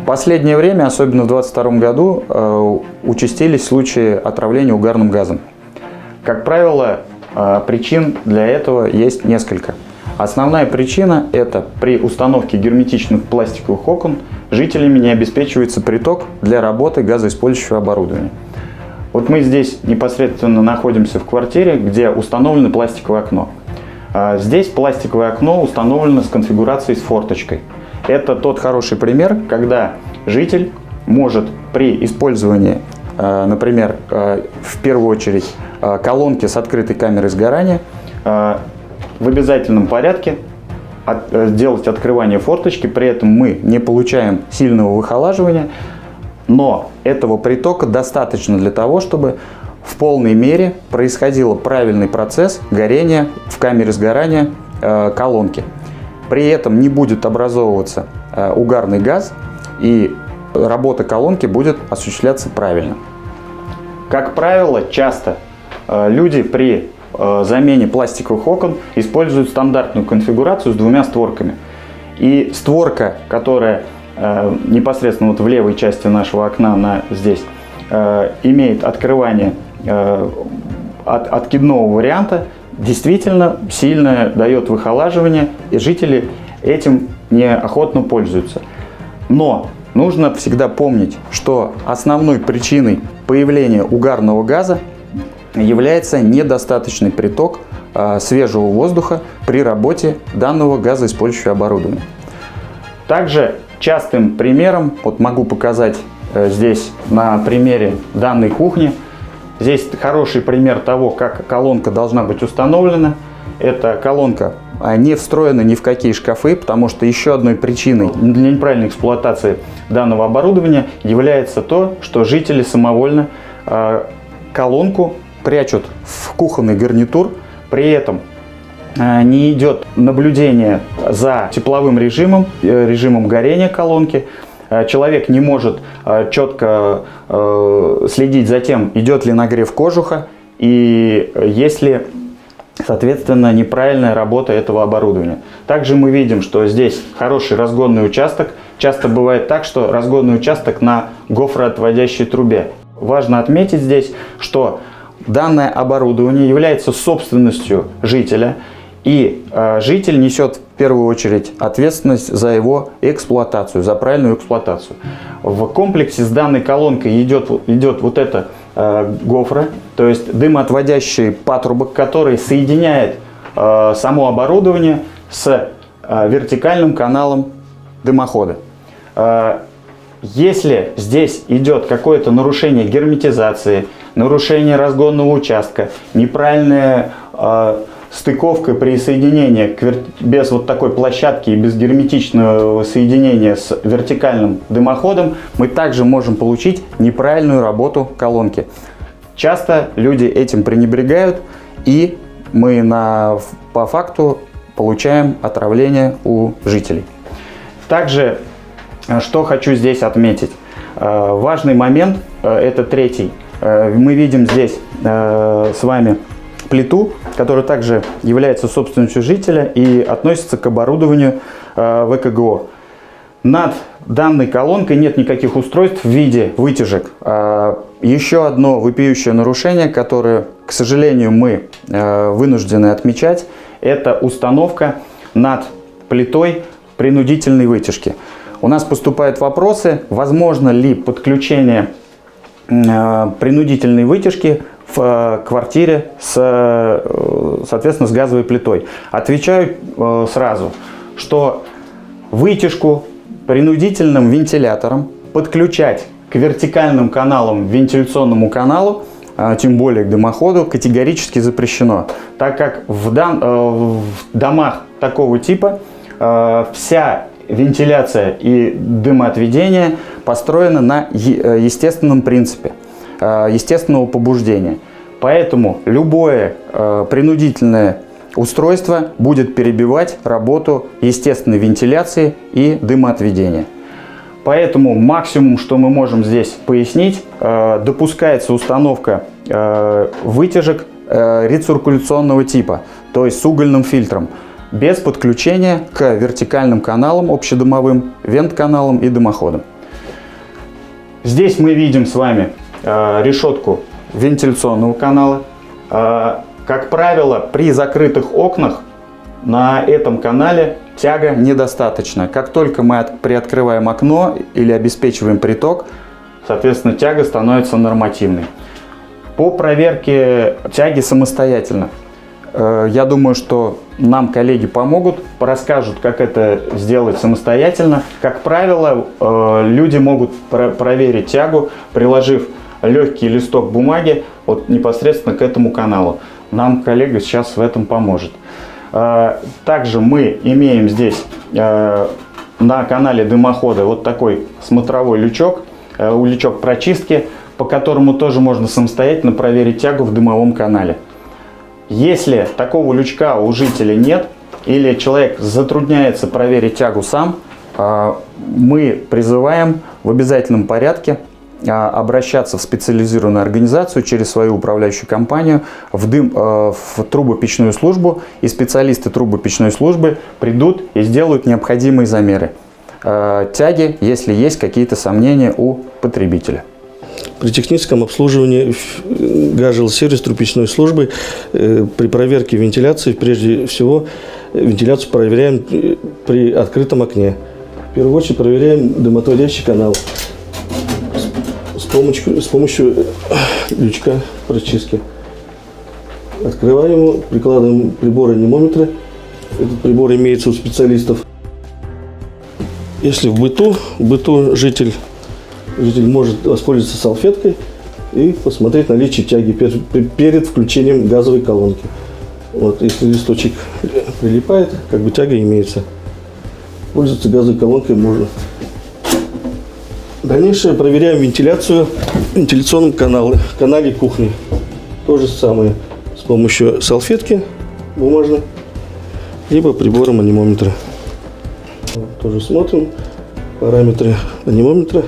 последнее время, особенно в 2022 году, участились случаи отравления угарным газом. Как правило, причин для этого есть несколько. Основная причина – это при установке герметичных пластиковых окон жителями не обеспечивается приток для работы газоиспользующего оборудования. Вот мы здесь непосредственно находимся в квартире, где установлено пластиковое окно. Здесь пластиковое окно установлено с конфигурацией с форточкой. Это тот хороший пример, когда житель может при использовании, например, в первую очередь колонки с открытой камерой сгорания, в обязательном порядке делать открывание форточки, при этом мы не получаем сильного выхолаживания, но этого притока достаточно для того, чтобы в полной мере происходил правильный процесс горения в камере сгорания колонки. При этом не будет образовываться угарный газ, и работа колонки будет осуществляться правильно. Как правило, часто люди при замене пластиковых окон используют стандартную конфигурацию с двумя створками. И створка, которая непосредственно вот в левой части нашего окна, здесь имеет открывание откидного варианта, действительно сильно дает выхолаживание, и жители этим неохотно пользуются. Но нужно всегда помнить, что основной причиной появления угарного газа является недостаточный приток свежего воздуха при работе данного газоиспользующего оборудования. Также частым примером, вот могу показать здесь на примере данной кухни. Здесь хороший пример того, как колонка должна быть установлена. Эта колонка не встроена ни в какие шкафы, потому что еще одной причиной для неправильной эксплуатации данного оборудования является то, что жители самовольно колонку прячут в кухонный гарнитур, при этом не идет наблюдение за тепловым режимом, режимом горения колонки. Человек не может четко следить за тем, идет ли нагрев кожуха и есть ли, соответственно, неправильная работа этого оборудования. Также мы видим, что здесь хороший разгонный участок. Часто бывает так, что разгонный участок на гофроотводящей трубе. Важно отметить здесь, что данное оборудование является собственностью жителя, и житель несет в первую очередь ответственность за его эксплуатацию, за правильную эксплуатацию. В комплексе с данной колонкой идет вот эта гофра, то есть дымоотводящий патрубок, который соединяет само оборудование с вертикальным каналом дымохода. Если здесь идет какое-то нарушение герметизации, нарушение разгонного участка, неправильная стыковка при соединении без вот такой площадки и без герметичного соединения с вертикальным дымоходом, мы также можем получить неправильную работу колонки. Часто люди этим пренебрегают, и мы по факту получаем отравление у жителей. Также, что хочу здесь отметить. Важный момент, это третий. Мы видим здесь с вами плиту, которая также является собственностью жителя и относится к оборудованию ВКГО. Над данной колонкой нет никаких устройств в виде вытяжек. Еще одно вопиющее нарушение, которое, к сожалению, мы вынуждены отмечать, это установка над плитой принудительной вытяжки. У нас поступают вопросы, возможно ли подключение принудительной вытяжки в квартире соответственно, с газовой плитой. Отвечаю сразу, что вытяжку принудительным вентилятором подключать к вертикальным каналам, вентиляционному каналу, тем более к дымоходу, категорически запрещено, так как в домах такого типа вся вентиляция и дымоотведение построено на естественном принципе, естественного побуждения. Поэтому любое принудительное устройство будет перебивать работу естественной вентиляции и дымоотведения. Поэтому максимум, что мы можем здесь пояснить, допускается установка вытяжек рециркуляционного типа, то есть с угольным фильтром, без подключения к вертикальным каналам общедомовым, вент-каналам и дымоходам. Здесь мы видим с вами решетку вентиляционного канала. Как правило, при закрытых окнах на этом канале тяга недостаточна. Как только мы приоткрываем окно или обеспечиваем приток, соответственно, тяга становится нормативной. По проверке тяги самостоятельно, я думаю, что нам коллеги помогут, расскажут, как это сделать самостоятельно. Как правило, люди могут проверить тягу, приложив легкий листок бумаги вот непосредственно к этому каналу. Нам коллега сейчас в этом поможет. Также мы имеем здесь на канале дымохода вот такой смотровой лючок, лючок прочистки, по которому тоже можно самостоятельно проверить тягу в дымовом канале. Если такого лючка у жителя нет, или человек затрудняется проверить тягу сам, мы призываем в обязательном порядке обращаться в специализированную организацию через свою управляющую компанию в трубопечную службу, и специалисты трубопечной службы придут и сделают необходимые замеры тяги, если есть какие-то сомнения у потребителя. При техническом обслуживании ГАЗ-Жилсервис трубопечной службы при проверке вентиляции, прежде всего, вентиляцию проверяем при открытом окне. В первую очередь проверяем дымотворящий канал с помощью лючка прочистки. Открываем его, прикладываем приборы-анимометры. Этот прибор имеется у специалистов. Если в быту житель может воспользоваться салфеткой и посмотреть наличие тяги перед включением газовой колонки. Вот, если листочек прилипает, как бы тяга имеется. Пользоваться газовой колонкой можно. Дальнейшее проверяем вентиляцию в вентиляционном канале кухни. То же самое с помощью салфетки бумажной, либо прибором анимометра. Тоже смотрим параметры анимометра.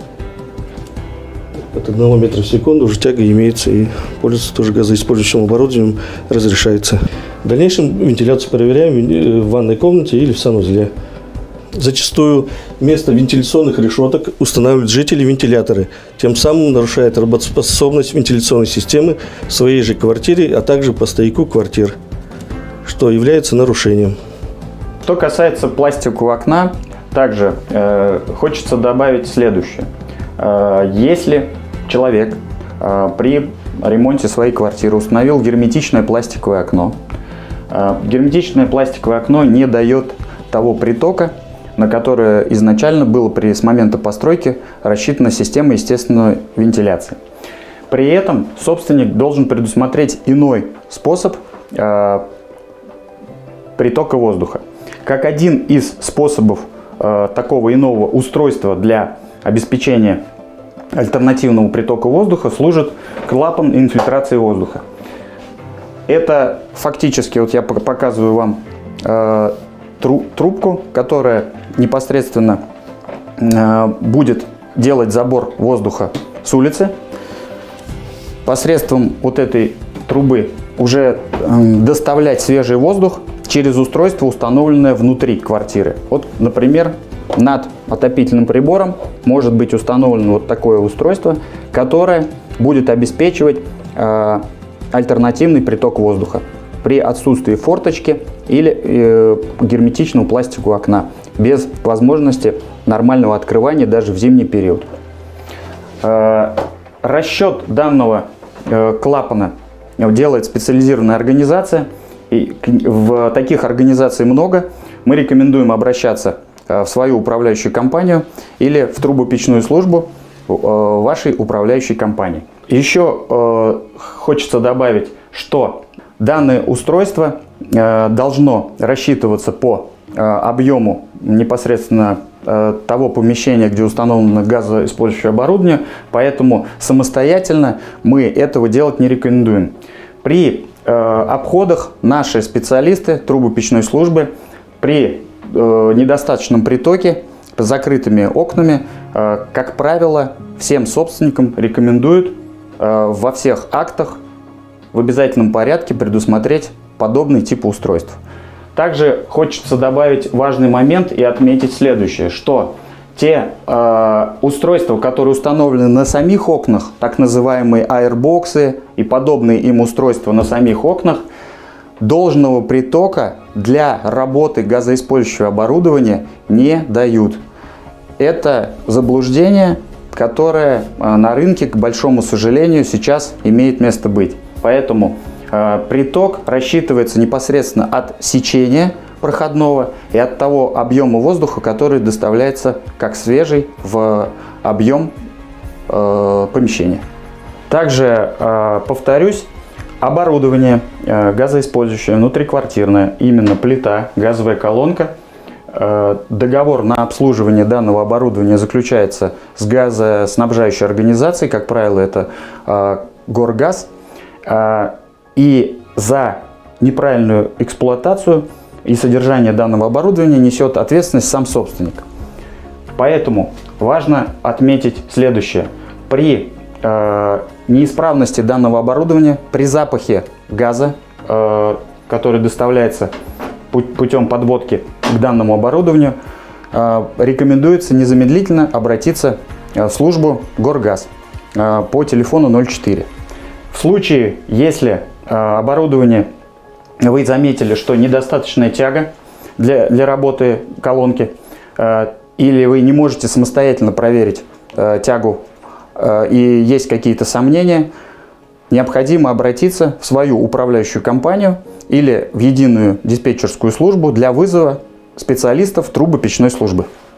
От 1 метра в секунду уже тяга имеется, и пользоваться тоже газоиспользующим оборудованием разрешается. В дальнейшем вентиляцию проверяем в ванной комнате или в санузле. Зачастую вместо вентиляционных решеток устанавливают жители вентиляторы, тем самым нарушает работоспособность вентиляционной системы в своей же квартире, а также по стояку квартир, что является нарушением. Что касается пластикового окна, также хочется добавить следующее. Если человек при ремонте своей квартиры установил герметичное пластиковое окно, герметичное пластиковое окно не дает того притока, на которое изначально было с момента постройки рассчитана система естественной вентиляции. При этом собственник должен предусмотреть иной способ притока воздуха. Как один из способов такого иного устройства для обеспечения альтернативного притока воздуха служит клапан инфильтрации воздуха. Это фактически, вот я показываю вам трубку, которая непосредственно будет делать забор воздуха с улицы. Посредством вот этой трубы уже доставлять свежий воздух через устройство, установленное внутри квартиры. Вот, например, над отопительным прибором может быть установлено вот такое устройство, которое будет обеспечивать альтернативный приток воздуха при отсутствии форточки или герметичного пластикового окна, без возможности нормального открывания даже в зимний период. Расчет данного клапана делает специализированная организация, и в таких организаций много. Мы рекомендуем обращаться в свою управляющую компанию или в трубопечную службу вашей управляющей компании. Еще хочется добавить, что данное устройство должно рассчитываться по объему непосредственно того помещения, где установлено газоиспользующее оборудование, поэтому самостоятельно мы этого делать не рекомендуем. При обходах наши специалисты трубопечной службы при недостаточном притоке, с закрытыми окнами, как правило, всем собственникам рекомендуют во всех актах в обязательном порядке предусмотреть подобный тип устройств. Также хочется добавить важный момент и отметить следующее, что те устройства, которые установлены на самих окнах, так называемые аирбоксы и подобные им устройства на самих окнах, должного притока для работы газоиспользующего оборудования не дают. Это заблуждение, которое на рынке, к большому сожалению, сейчас имеет место быть. Поэтому приток рассчитывается непосредственно от сечения проходного и от того объема воздуха, который доставляется как свежий в объем помещения. Также, повторюсь, оборудование газоиспользующее внутриквартирное, именно плита, газовая колонка, договор на обслуживание данного оборудования заключается с газоснабжающей организацией, как правило, это Горгаз, и за неправильную эксплуатацию и содержание данного оборудования несет ответственность сам собственник. Поэтому важно отметить следующее. При неисправности данного оборудования, при запахе газа, который доставляется путем подводки к данному оборудованию, рекомендуется незамедлительно обратиться в службу Горгаз по телефону 04. В случае, если оборудование вы заметили, что недостаточная тяга для работы колонки, или вы не можете самостоятельно проверить тягу и есть какие-то сомнения, необходимо обратиться в свою управляющую компанию или в единую диспетчерскую службу для вызова специалистов трубопечной службы.